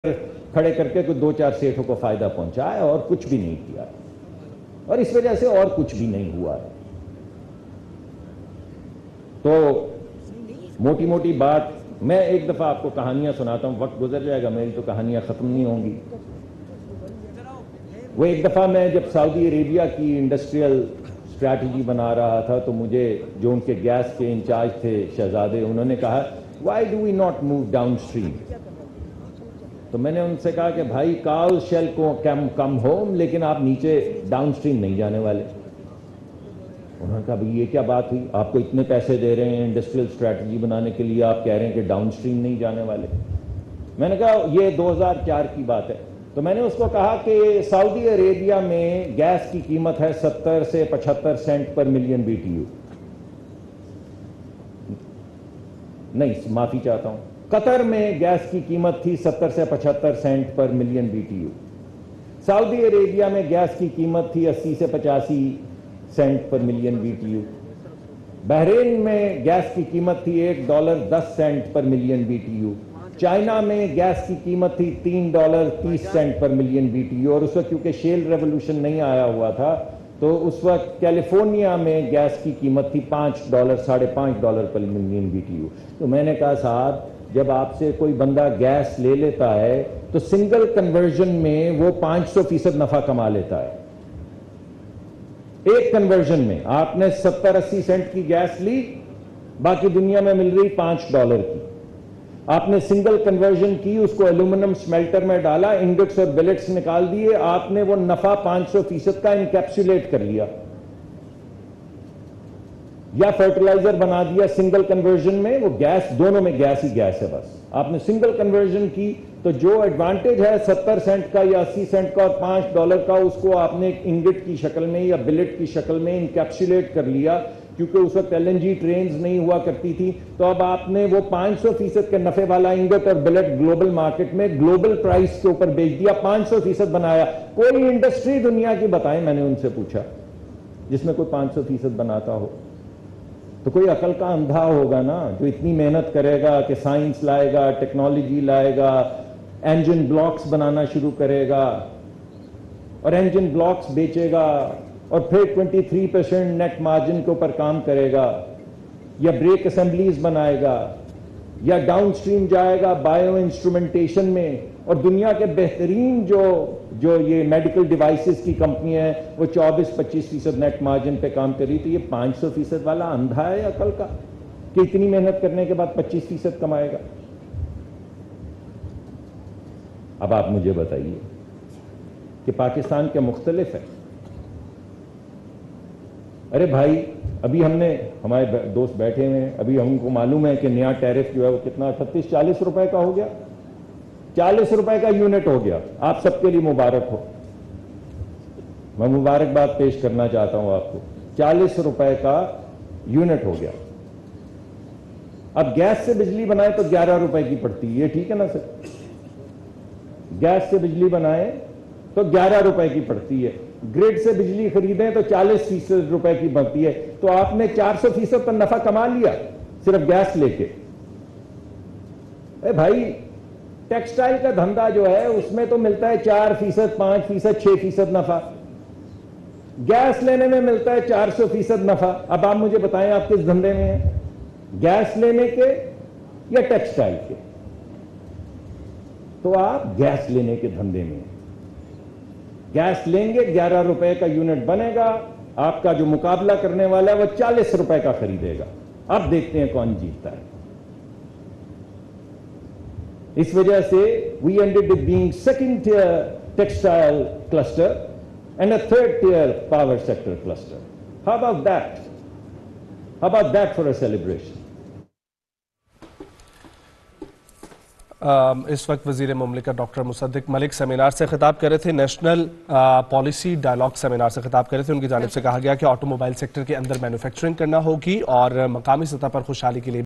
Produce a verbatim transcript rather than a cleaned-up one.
کھڑے کر کے کوئی دو چار سیٹوں کو فائدہ پہنچا ہے اور کچھ بھی نہیں کیا، اور اس وجہ سے اور کچھ بھی نہیں ہوا ہے۔ تو موٹی موٹی بات میں ایک دفعہ آپ کو کہانیاں سناتا ہوں، وقت گزر جائے گا، میری تو کہانیاں ختم نہیں ہوں گی۔ وہ ایک دفعہ میں جب سعودی عربیہ کی انڈسٹریل اسٹریٹجی بنا رہا تھا تو مجھے جو ان کے گیس کے انچارج تھے شہزادے، انہوں نے کہا why do we not move downstream? تو میں نے ان سے کہا کہ بھائی کال شیل کو کم کم ہوم، لیکن آپ نیچے ڈاؤن اسٹریم نہیں جانے والے۔ انہوں نے کہا بھائی یہ کیا بات ہوئی، آپ کو اتنے پیسے دے رہے ہیں انڈسٹریل اسٹریٹجی بنانے کے لیے، آپ کہہ رہے ہیں کہ ڈاؤن اسٹریم نہیں جانے والے۔ میں نے کہا یہ دو ہزار چار کی بات ہے۔ تو میں نے اس کو کہا کہ سعودی عربیہ میں گیس کی قیمت ہے ستر سے پچہتر سینٹ پر ملین بی ٹی یو، نہیں معافی چاہتا ہوں، قطر میں گیس کی قیمت تھی ستر سے پچہتر سینٹ پر million B T U, Saudi Arabia میں گیس کی قیمت تھی اسی سے پچاسی سینٹ پر million B T U, Bahrain میں گیس کی قیمت تھی ایک ڈالر دس سینٹ پر million B T U, China میں گیس کی قیمت تھی تین ڈالر تیس سینٹ پر ملین بی ٹی یو، اور اس وقت کیونکہ شیل ریولوشن نہیں آیا ہوا تھا تو اس وقت کیلیفورنیا میں گیس کی قیمت تھی پانچ ڈالر ساڑھے پانچ ڈالر پر ملین بی ٹی یو۔ تو میں نے کہا صاحب جب آپ سے کوئی بندہ گیس لے لیتا ہے تو سنگل کنورژن میں وہ پانچ سو فیصد نفع کما لیتا ہے۔ ایک کنورژن میں آپ نے ستر اسی سینٹ کی گیس لی، باقی دنیا میں مل رہی پانچ ڈالر کی، آپ نے سنگل کنورژن کی، اس کو ایلومینم سمیلٹر میں ڈالا، انگٹس اور بلٹس نکال دیے، آپ نے وہ نفع پانچ سو فیصد کا انکیپسولیٹ کر لیا، یا فرٹیلائزر بنا دیا سنگل کنورژن میں، وہ گیس دونوں میں گیس ہی گیس ہے، بس آپ نے سنگل کنورژن کی تو جو ایڈوانٹیج ہے ستر سینٹ کا یا اسی سینٹ کا اور پانچ ڈالر کا، اس کو آپ نے انگٹ کی شکل میں یا بلٹ کی شکل میں انکیپسولیٹ کر لیا، کیونکہ اس وقت ایل این جی ٹرینز نہیں ہوا کرتی تھی، تو اب آپ نے وہ پانچ سو فیصد کے نفع والا انگٹ اور بلٹ گلوبل مارکیٹ میں گلوبل پرائس کے اوپر بیچ دیا، پانچ سو فیصد بنایا۔ کوئی انڈسٹری دنیا کی بتائیں، میں نے ان سے پوچھا جس میں کوئی پانچ سو فیصد بناتا ہو، تو کوئی عقل کا اندھا ہوگا نا جو اتنی محنت کرے گا کہ سائنس لائے گا، ٹیکنالوجی لائے گا، انجن بلاکس بنانا شروع کرے گا اور انجن بلاکس بیچے گا اور پھر twenty three percent net margin کے اوپر کام کرے گا، یا بریک اسمبلیز بنائے گا، یا ڈاؤن اسٹریم جائے گا بائیو انسٹرومنٹیشن میں، اور دنیا کے بہترین جو جو یہ میڈیکل ڈیوائسز کی کمپنی ہے وہ چوبیس پچیس فیصد نیٹ مارجن پہ کام کر رہی تھی، یہ پانچ سو فیصد والا اندھا ہے عقل کا کہ اتنی محنت کرنے کے بعد پچیس فیصد کمائے گا؟ اب آپ مجھے بتائیے کہ پاکستان کے مختلف ہے۔ ارے بھائی ابھی ہم نے ہمارے دوست بیٹھے ہوئے ہیں، ابھی ہم کو معلوم ہے کہ نیا ٹیرف جو ہے وہ کتنا اٹھتیس چالیس روپے کا ہو گیا، چالیس روپے کا یونٹ ہو گیا۔ آپ سب کے لیے مبارک ہو، میں مبارکباد پیش کرنا چاہتا ہوں آپ کو، چالیس روپے کا یونٹ ہو گیا۔ اب گیس سے بجلی بنائے تو گیارہ روپے کی پڑتی ہے، یہ ٹھیک ہے نا سر؟ گیس سے بجلی بنائے تو گیارہ روپے کی پڑتی ہے، گریڈ سے بجلی خریدیں تو چالیس فیصد روپے کی بنتی ہے، تو آپ نے چار سو فیصد پر نفع کما لیا صرف گیس لے کے۔ اے بھائی ٹیکسٹائل کا دھندا جو ہے اس میں تو ملتا ہے چار فیصد پانچ فیصد چھ فیصد نفع، گیس لینے میں ملتا ہے چار سو فیصد نفع۔ اب آپ مجھے بتائیں آپ کس دھندے میں ہیں، گیس لینے کے یا ٹیکسٹائل کے؟ تو آپ گیس لینے کے دھندے میں ہیں، گیس لیں گے گیارہ روپے کا یونٹ بنے گا، آپ کا جو مقابلہ کرنے والا ہے وہ چالیس روپے کا خریدے گا۔ اب دیکھتے ہیں کون جیتتا ہے۔ اس وجہ سے we ended up being second tier textile cluster and a third tier power sector cluster. How about that? How about that for a celebration? اس وقت وزیر مملکت ڈاکٹر مصدق ملک سیمینار سے خطاب کر رہے تھے، نیشنل پالیسی ڈائلاگ سیمینار سے خطاب کر رہے تھے۔ ان کی جانب سے کہا گیا کہ آٹو موبائل سیکٹر کے اندر مینوفیکچرنگ کرنا ہوگی اور مقامی سطح پر خوشحالی کے لیے